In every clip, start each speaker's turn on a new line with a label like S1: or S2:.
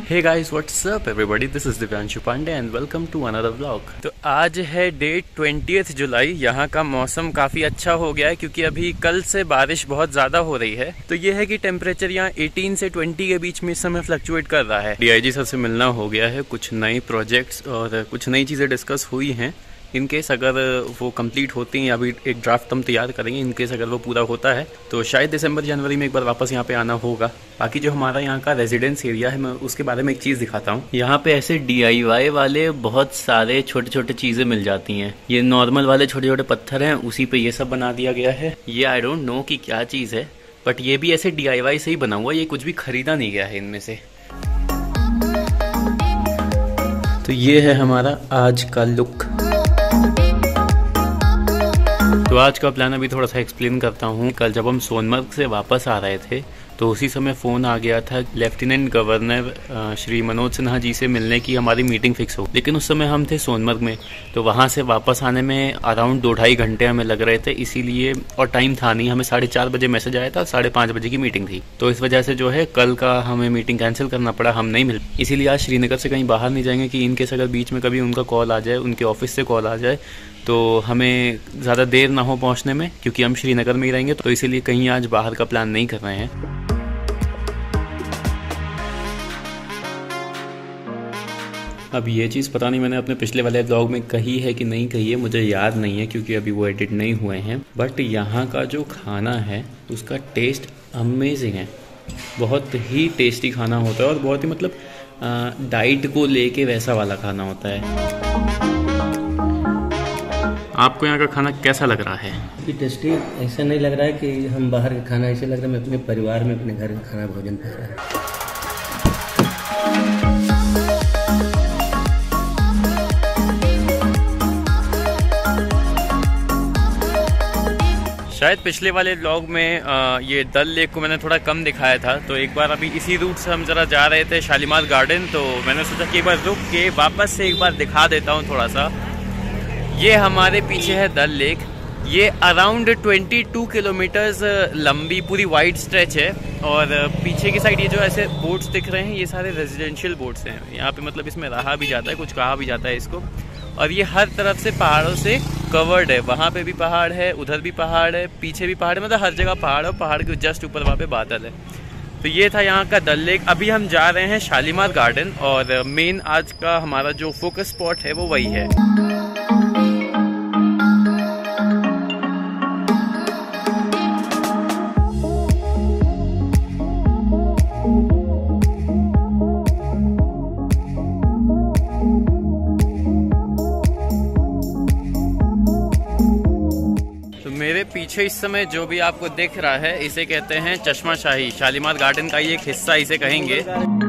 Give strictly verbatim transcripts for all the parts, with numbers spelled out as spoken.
S1: Hey guys what's up everybody, this is Divyanshu Pandey and welcome to another vlog. तो आज है date twentieth जुलाई। यहाँ का मौसम काफ़ी अच्छा हो गया है क्योंकि अभी कल से बारिश बहुत ज़्यादा हो रही है। तो ये है कि टेम्परेचर यहाँ अठारह से बीस के बीच में इस समय फ्लक्चुएट कर रहा है। डीआईजी सर से मिलना हो गया है, कुछ नए प्रोजेक्ट्स और कुछ नई चीज़ें डिस्कस हुई हैं। इनकेस अगर वो कंप्लीट होती हैं, अभी एक ड्राफ्ट हम तैयार करेंगे। इनकेस अगर वो पूरा होता है तो शायद दिसंबर जनवरी में एक बार वापस यहाँ पे आना होगा। बाकी जो हमारा यहाँ का रेजिडेंस एरिया है, मैं उसके बारे में एक चीज़ दिखाता हूँ। यहाँ पे ऐसे डीआईवाई वाले बहुत सारे छोटे छोटे चीज़ें मिल जाती हैं। ये नॉर्मल वाले छोटे छोटे पत्थर हैं, उसी पे ये सब बना दिया गया है। ये आई डोंट नो कि क्या चीज़ है, बट ये भी ऐसे डीआईवाई से ही बना हुआ है। ये कुछ भी खरीदा नहीं गया है इनमें से। तो ये है हमारा आज का लुक। तो आज का प्लान अभी थोड़ा सा एक्सप्लेन करता हूँ। कल जब हम सोनमर्ग से वापस आ रहे थे तो उसी समय फ़ोन आ गया था लेफ्टिनेंट गवर्नर श्री मनोज सिन्हा जी से मिलने की हमारी मीटिंग फिक्स हो। लेकिन उस समय हम थे सोनमर्ग में, तो वहाँ से वापस आने में अराउंड दो ढाई घंटे हमें लग रहे थे। इसीलिए और टाइम था नहीं, हमें साढ़े चार बजे मैसेज आया था, साढ़े पाँच बजे की मीटिंग थी। तो इस वजह से जो है कल का हमें मीटिंग कैंसिल करना पड़ा, हम नहीं मिल। इसीलिए आज श्रीनगर से कहीं बाहर नहीं जाएंगे कि इनकेस अगर बीच में कभी उनका कॉल आ जाए, उनके ऑफिस से कॉल आ जाए, तो हमें ज़्यादा देर ना हो पहुँचने में, क्योंकि हम श्रीनगर में ही रहेंगे। तो इसीलिए कहीं आज बाहर का प्लान नहीं कर रहे हैं। अब ये चीज़ पता नहीं मैंने अपने पिछले वाले ब्लॉग में कही है कि नहीं कही है, मुझे याद नहीं है क्योंकि अभी वो एडिट नहीं हुए हैं। बट यहाँ का जो खाना है उसका टेस्ट अमेजिंग है। बहुत ही टेस्टी खाना होता है और बहुत ही मतलब डाइट को लेके वैसा वाला खाना होता है। आपको यहाँ का खाना कैसा लग रहा है?
S2: टेस्टी ऐसा नहीं लग रहा है कि हम बाहर का खाना, ऐसे लग रहा है मैं अपने परिवार में अपने घर का खाना भोजन कर रहा है।
S1: शायद पिछले वाले व्लॉग में आ, ये डल लेक को मैंने थोड़ा कम दिखाया था। तो एक बार अभी इसी रूट से हम जरा जा रहे थे शालीमार गार्डन, तो मैंने सोचा कि एक बार रुक के वापस से एक बार दिखा देता हूँ थोड़ा सा। ये हमारे पीछे है डल लेक। ये अराउंड बाईस किलोमीटर्स लंबी पूरी वाइड स्ट्रेच है। और पीछे की साइड ये जो ऐसे बोट्स दिख रहे हैं, ये सारे रेजिडेंशियल बोट्स हैं। यहाँ पे मतलब इसमें रहा भी जाता है, कुछ कहा भी जाता है इसको। और ये हर तरफ से पहाड़ों से कवर्ड है। वहाँ पे भी पहाड़ है, उधर भी पहाड़ है, पीछे भी पहाड़ है, मतलब हर जगह पहाड़ है। पहाड़ के जस्ट ऊपर वहाँ पे बादल है। तो ये था यहाँ का डल लेक। अभी हम जा रहे हैं शालीमार गार्डन और मेन आज का हमारा जो फोकस स्पॉट है वो वही है। मेरे पीछे इस समय जो भी आपको दिख रहा है, इसे कहते हैं चश्मा शाही। शालीमार गार्डन का ये एक हिस्सा इसे कहेंगे।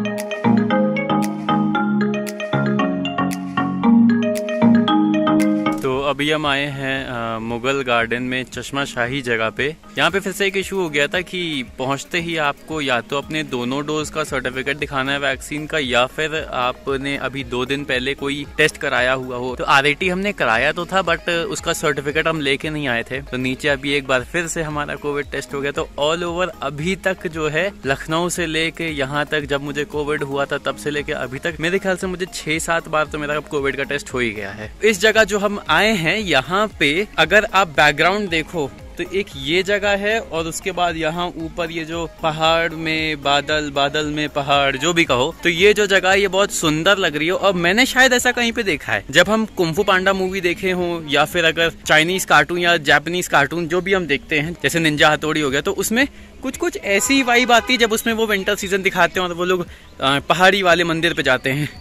S1: तो अभी हम आए हैं मुगल गार्डन में चश्मा शाही जगह पे। यहाँ पे फिर से एक इशू हो गया था कि पहुँचते ही आपको या तो अपने दोनों डोज का सर्टिफिकेट दिखाना है वैक्सीन का, या फिर आपने अभी दो दिन पहले कोई टेस्ट कराया हुआ हो। तो आरएटी हमने कराया तो था, बट उसका सर्टिफिकेट हम लेके नहीं आए थे। तो नीचे अभी एक बार फिर से हमारा कोविड टेस्ट हो गया। तो ऑल ओवर अभी तक जो है, लखनऊ से लेके यहाँ तक, जब मुझे कोविड हुआ था तब से लेके अभी तक मेरे ख्याल से मुझे छह सात बार तो मेरा कोविड का टेस्ट हो ही गया है। इस जगह जो हम आए हैं, यहाँ पे अगर आप बैकग्राउंड देखो तो एक ये जगह है और उसके बाद यहाँ ऊपर ये जो पहाड़ में बादल, बादल में पहाड़, जो भी कहो, तो ये जो जगह ये बहुत सुंदर लग रही है। और मैंने शायद ऐसा कहीं पे देखा है, जब हम कुंफू पांडा मूवी देखे हों या फिर अगर चाइनीज कार्टून या जापानीज कार्टून जो भी हम देखते हैं, जैसे निंजा हथौड़ी हो गया, तो उसमें कुछ कुछ ऐसी वाइब आती है जब उसमें वो विंटर सीजन दिखाते हैं और वो लोग पहाड़ी वाले मंदिर पे जाते हैं।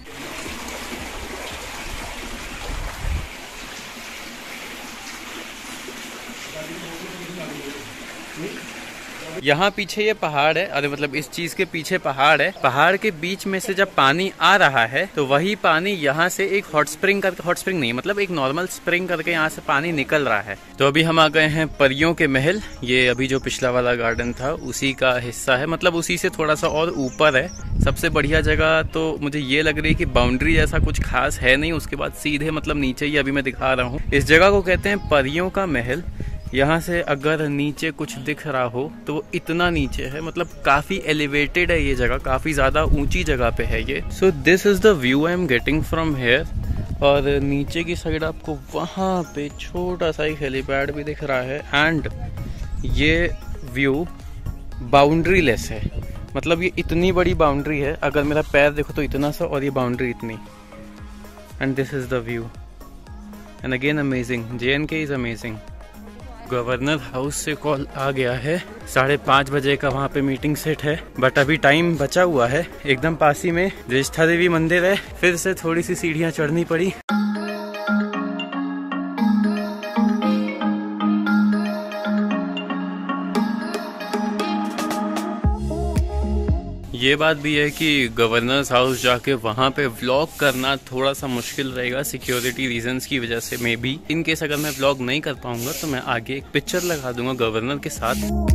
S1: यहाँ पीछे ये पहाड़ है, अरे मतलब इस चीज के पीछे पहाड़ है। पहाड़ के बीच में से जब पानी आ रहा है तो वही पानी यहाँ से एक हॉट स्प्रिंग करके, हॉट स्प्रिंग नहीं मतलब एक नॉर्मल स्प्रिंग करके यहाँ से पानी निकल रहा है। तो अभी हम आ गए हैं परियों के महल। ये अभी जो पिछला वाला गार्डन था उसी का हिस्सा है, मतलब उसी से थोड़ा सा और ऊपर है। सबसे बढ़िया जगह तो मुझे ये लग रही है कि बाउंड्री जैसा कुछ खास है नहीं, उसके बाद सीधे मतलब नीचे ही अभी मैं दिखा रहा हूँ। इस जगह को कहते हैं परियों का महल। यहाँ से अगर नीचे कुछ दिख रहा हो तो वो इतना नीचे है, मतलब काफी एलिवेटेड है ये जगह, काफी ज्यादा ऊंची जगह पे है ये। So this is the view I am getting from here. और नीचे की साइड आपको वहाँ पे छोटा सा ही हेलीपैड भी दिख रहा है। एंड ये व्यू बाउंड्री लेस है, मतलब ये इतनी बड़ी बाउंड्री है, अगर मेरा पैर देखो तो इतना सा और ये बाउंड्री इतनी। And this is the view and again amazing, J N K is amazing. Governor house से कॉल आ गया है, साढ़े पाँच बजे का वहाँ पे मीटिंग सेट है, बट अभी टाइम बचा हुआ है। एकदम पास ही में ज्येष्ठा देवी मंदिर है, फिर से थोड़ी सी सीढ़ियाँ चढ़नी पड़ी। ये बात भी है कि गवर्नर्स हाउस जाके वहाँ पे व्लॉग करना थोड़ा सा मुश्किल रहेगा सिक्योरिटी रीजंस की वजह से। मे बी इन केस अगर मैं व्लॉग नहीं कर पाऊंगा तो मैं आगे एक पिक्चर लगा दूंगा गवर्नर के साथ।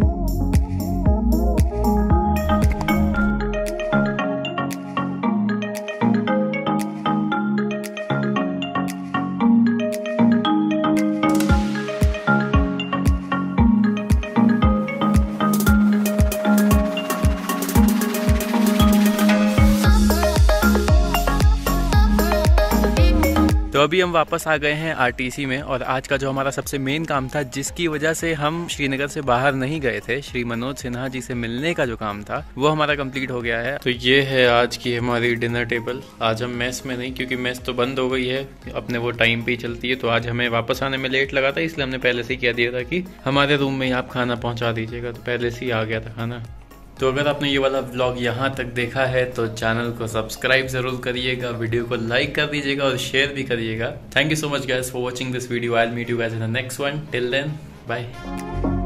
S1: तो अभी हम वापस आ गए हैं आरटीसी में, और आज का जो हमारा सबसे मेन काम था, जिसकी वजह से हम श्रीनगर से बाहर नहीं गए थे, श्री मनोज सिन्हा जी से मिलने का जो काम था वो हमारा कंप्लीट हो गया है। तो ये है आज की हमारी डिनर टेबल। आज हम मेस में नहीं, क्योंकि मेस तो बंद हो गई है, अपने वो टाइम पे ही चलती है। तो आज हमें वापस आने में लेट लगा था, इसलिए हमने पहले से ही कह दिया था कि हमारे रूम में ही आप खाना पहुँचा दीजिएगा, तो पहले से ही आ गया था खाना। तो अगर आपने ये वाला व्लॉग यहाँ तक देखा है तो चैनल को सब्सक्राइब जरूर करिएगा, वीडियो को लाइक कर दीजिएगा और शेयर भी करिएगा। Thank you so much guys for watching this video. I will meet you guys in the next one. Till then bye.